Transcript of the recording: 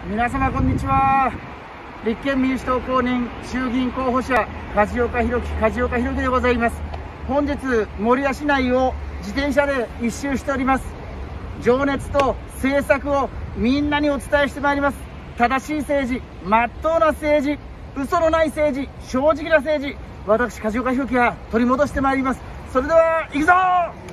皆様こんにちは。立憲民主党公認衆議院候補者梶岡弘樹でございます。本日守谷市内を自転車で一周しております。情熱と政策をみんなにお伝えしてまいります。正しい政治、まっとうな政治、嘘のない政治、正直な政治、私梶岡弘樹が取り戻してまいります。それでは行くぞー。